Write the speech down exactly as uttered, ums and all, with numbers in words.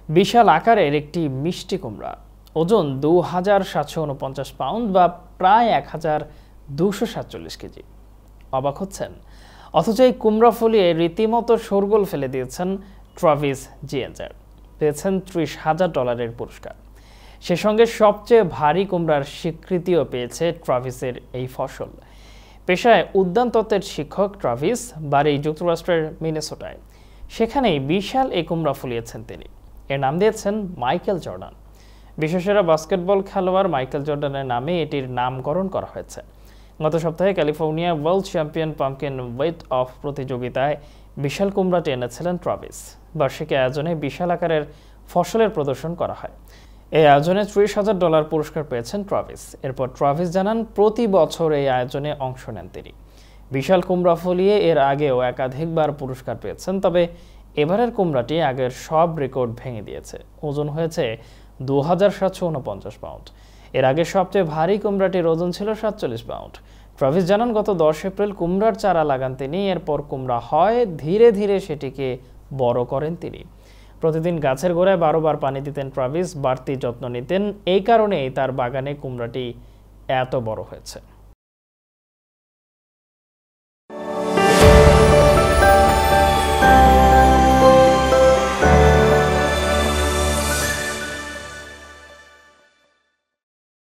বিশাল আকারের একটি মিষ্টি কুমড়া, ওজন দু হাজার সাতশো উনপঞ্চাশ পাউন্ড বা প্রায় এক হাজার দুশো সাতচল্লিশ কেজি। অবাক হচ্ছেন? অথচ এই কুমড়া ফলিয়ে রীতিমতো শোরগোল ফেলে দিয়েছেন ট্রাভিস জিএঞ্জার। পেয়েছেন ত্রিশ হাজার ডলারের পুরস্কার। সে সঙ্গে সবচেয়ে ভারী কুমড়ার স্বীকৃতিও পেয়েছে ট্রাভিসের এই ফসল। পেশায় উদ্যান তত্ত্বের শিক্ষক ট্রাভিস, বাড়ি যুক্তরাষ্ট্রের মিনেসোটায়। সেখানেই বিশাল এই কুমড়া ফলিয়েছেন তিনি। এর নাম দিয়েছেন মাইকেল জর্ডান। বিশ্বসেরা বাস্কেটবল খেলোয়াড় মাইকেল জর্ডানের নামে এটির নামকরণ করা হয়েছে। গত সপ্তাহে California world champion pumpkin weigh off প্রতিযোগিতায় বিশাল কুমড়াটি এনেছিলেন ট্রাভিস। বার্ষিক আয়োজনে বিশাল আকারের ফসলের প্রদর্শন করা হয়। এই আয়োজনে ত্রিশ হাজার ডলার পুরস্কার পেয়েছেন ট্রাভিস। এরপর ট্রাভিস জানান, প্রতি বছর এই আয়োজনে অংশ নেন তিনি। বিশাল কুমড়া ফলিয়ে এর আগেও একাধিকবার পুরস্কার পেয়েছেন, তবে এবারের কুমড়াটি আগের সব রেকর্ড ভেঙে দিয়েছে। ওজন হয়েছে দু হাজার সাতশো উনপঞ্চাশ পাউন্ড। এর আগে সবচেয়ে ভারী কুমড়াটির ওজন ছিল সাতচল্লিশ পাউন্ড। ট্রাভিস জানান, গত দশ এপ্রিল কুমড়ার চারা লাগান তিনি। এরপর কুমড়া হয়, ধীরে ধীরে সেটিকে বড় করেন তিনি। প্রতিদিন গাছের গোড়ায় বারো বার পানি দিতেন ট্রাভিস, বাড়তি যত্ন নিতেন। এই কারণেই তার বাগানে কুমড়াটি এত বড় হয়েছে।